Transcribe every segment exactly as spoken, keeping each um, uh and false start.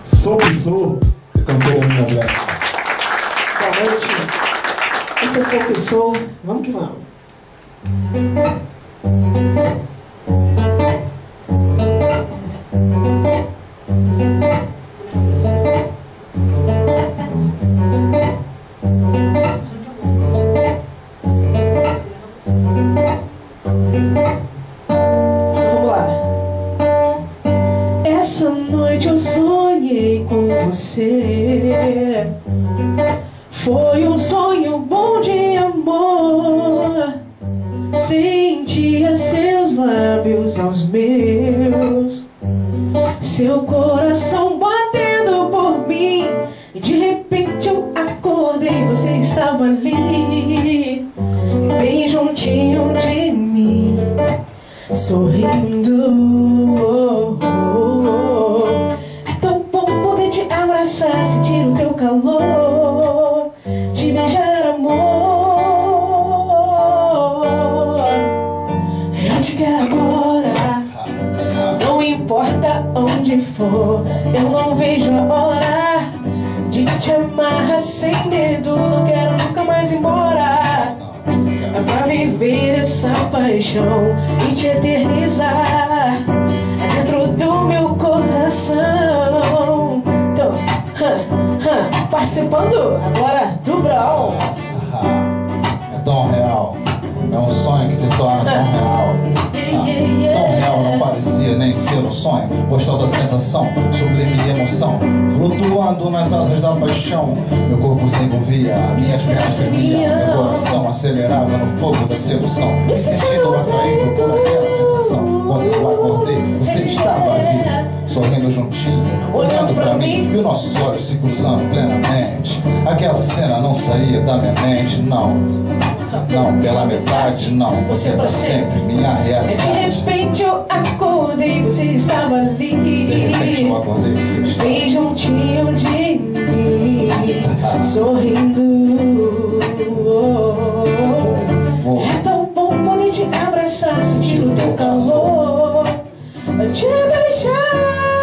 Sou que sou, cantor Minha Black. Boa noite. Esse é Sou que sou. Vamos que vamos. Essa noite eu sonhei com você. Foi um sonho bom de amor. Sentia seus lábios aos meus, seu coração batendo por mim. E de repente eu acordei, você estava ali, bem juntinho de mim, sorrindo. Oh, oh, oh. É tão bom poder te abraçar, sentir o teu calor, te beijar, amor. Eu te quero agora, não importa onde for. Eu não vejo a hora de te amar sem medo. Não quero nunca mais ir embora. É pra viver essa paixão e te eternizar dentro do meu coração. Então, hum, hum, participando agora do Brau. É tão real, é um sonho que se torna tão real. Ah, tão real não parecia nem ser um sonho. Gostosa sensação, sublime de emoção, flutuando nas asas da paixão. Meu corpo se envolvia, a minha pernas tremia, meu coração acelerava no fogo da sedução, me sentindo atraído por aquela sensação. Quando eu acordei, você estava ali, sorrindo juntinho, olhando pra mim, e os nossos olhos se cruzando plenamente. Aquela cena não saía da minha mente, não, não pela metade, não. Você pra sempre, minha realidade. De repente eu acordei, você estava ali, De repente eu acordei, você estava bem juntinho de mim, sorrindo. É tão bom poder te abraçar, sentir o teu calor, te beijar.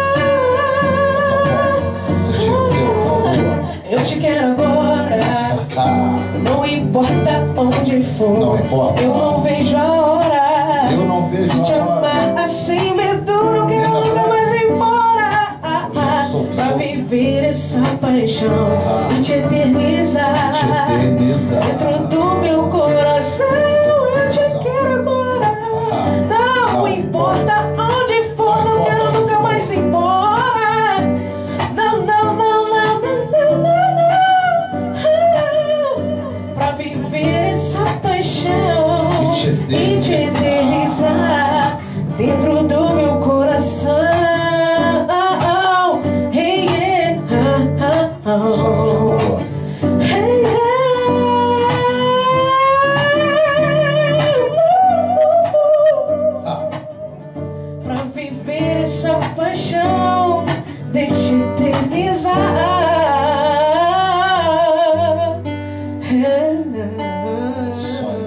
Sentir o teu calor. Eu te quero agora, não importa onde for. Não importa. Eu não vejo a hora, Eu não vejo de te a hora. amar assim, medo, não quero nunca mais ir embora. Ah, ah, Sou, pra sou. viver essa paixão Ah. e te eternizar Te eternizar dentro do meu coração. Eu te quero agora, Ah. não, Não importa onde for, Não não importa quero onde nunca for. mais ir embora. Não, não, não, não, não, não, não, não. Pra viver essa paixão E te e te eternizar dentro do meu coração. Hey, yeah. Sonho de amor. Hey, yeah. Ah. Pra viver essa paixão, deixa eternizar. Sonho